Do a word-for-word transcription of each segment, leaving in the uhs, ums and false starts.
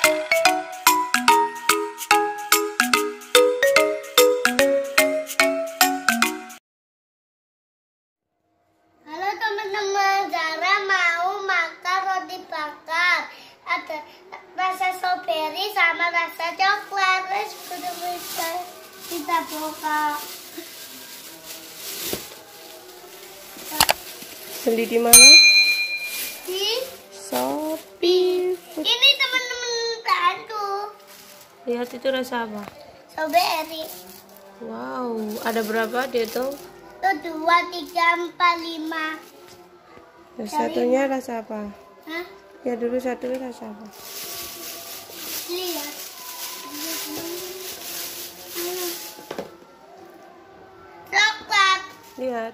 Halo teman-teman, Zara mau makan roti bakar. Ada rasa strawberry sama rasa coklat. Let's bisa kita buka. Beli di mana? Di Shopee. Ini teman-teman bantu. Lihat itu rasa apa? Strawberry. Wow, ada berapa dia tuh? Itu dua, tiga, empat, lima. Yang satunya rasa apa? Hah? Ya dulu satunya rasa apa? Lihat. Coklat. Lihat.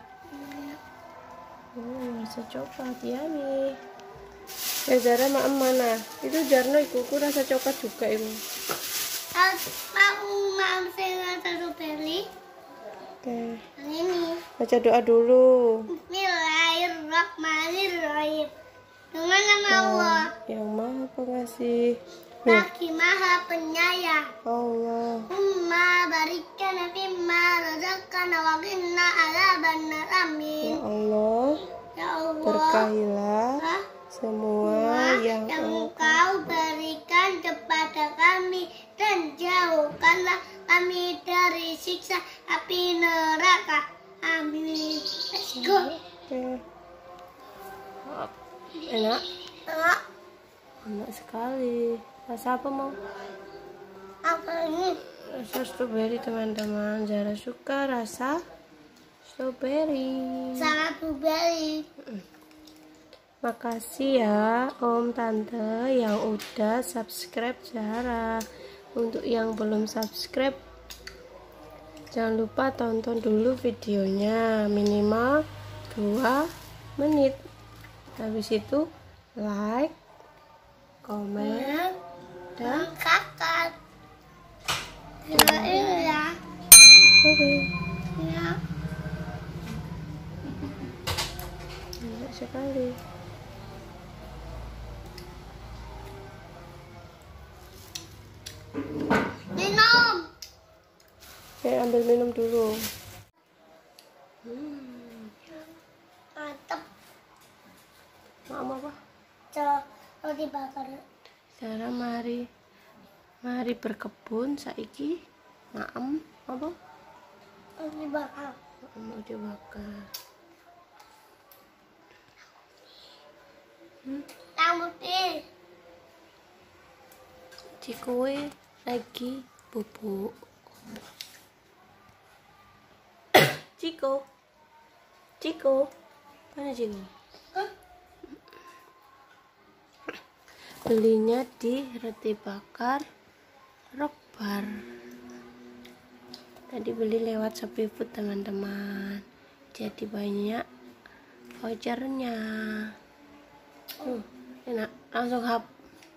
Oh, rasa coklat ya nih. Ya Zara mak mana? Itu Jarno ikuku rasa coklat juga itu. Mau mau saya rasa strawberry. Oke. Yang ini. Baca doa dulu. Bismillahirrahmanirrahim. Dengan nama Allah, Yang Maha Pengasih. Lagi Maha Penyayang. Allah. Umma barikan fimma razaqana wa qina adzabannar. Ya Amin. Allah, Ya Allah, berkahilah Hah? semua yang yang Engkau Engkau berikan kepada kami dan jauhkanlah kami dari siksa api neraka. Amin. Let's go. Oke. Enak, Tengok enak sekali. Rasa apa mau? apa ini? Rasa strawberry teman-teman. Zara suka rasa strawberry. Sangat blueberry. Makasih ya Om Tante yang udah subscribe Zara. Untuk yang belum subscribe, jangan lupa tonton dulu videonya minimal dua menit. Habis itu like, komen, dan Kakak. Ya, ini ya. oke. Ya. Enak sekali. Minum. Oke, ambil minum dulu. Mantap. Mau apa? Coba roti bakar. Zara mari mari berkebun saiki. Maem apa? Roti bakar. Mau dibakar. Hmm? Yang putih. Cikowe lagi bubuk. Ciko. Ciko. Mana Ciko? Hah? Belinya di roti bakar Rockbar. Tadi beli lewat Shopee Food teman-teman. Jadi banyak vouchernya. Hmm, enak. Langsung hap.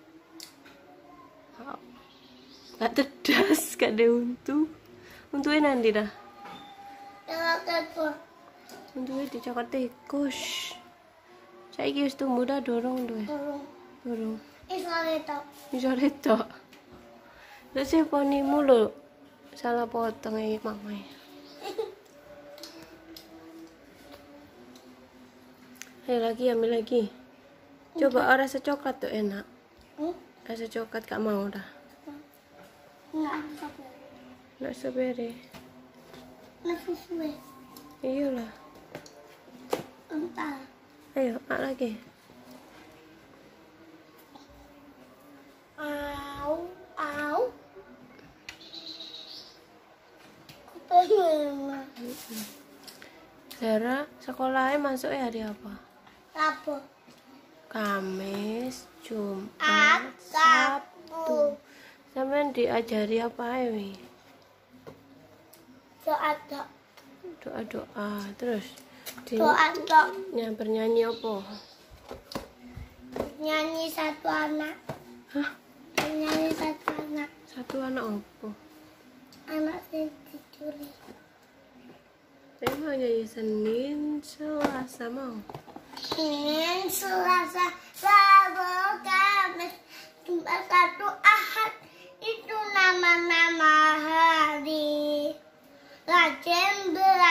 Hap. Gak tedas, gak ada untu. Untunya nanti dah. Yang kedua. Untunya dicokot tikus. Saiki wis tumbuh dah dorong tuh. Turun. Dorong. Isolito. Bisa retok. Terus si ponimu lo salah potong ya mama. Ayo lagi, ambil lagi. Coba oh, rasa coklat tuh enak. Hmm? Rasa coklat gak mau dah. Enggak ada. Nggak strawberry. Nah, susu. Iyalah. Entah. Ayo, mak lagi. Au, au. Kepengen. Zara, sekolahnya masuknya hari apa? Apa? Kamis, Jumat, At, Sabtu. Sampai diajari apa ya, Wi? Doa-doa. Doa-doa. Terus di Doa-doa. yang bernyanyi apa? Nyanyi satu anak. Hah? Nyanyi satu anak. Satu anak apa? Anak yang dicuri. Saya mau nyanyi Senin, Selasa mau. Senin, Selasa, Rabu, Kamis, Jumat, Sabtu,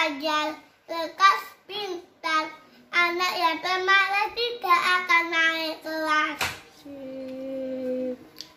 belajar, lekas pintar. Anak yang pemalas tidak akan naik kelas. Sip.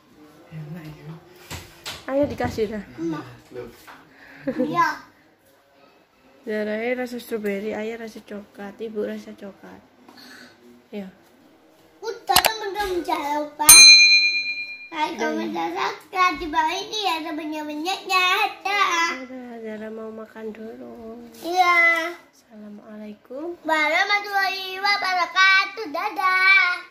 Ayo dikasih dah. Iya. Zara rasa stroberi, ayah rasa coklat, ibu rasa coklat. Ya. Udah teman-teman jangan lupa like, komen, dan subscribe. Di bawah ini ada banyak-banyaknya. Udah, Zara mau makan dulu. Iya. Assalamualaikum Warahmatullahi wabarakatuh. Dadah.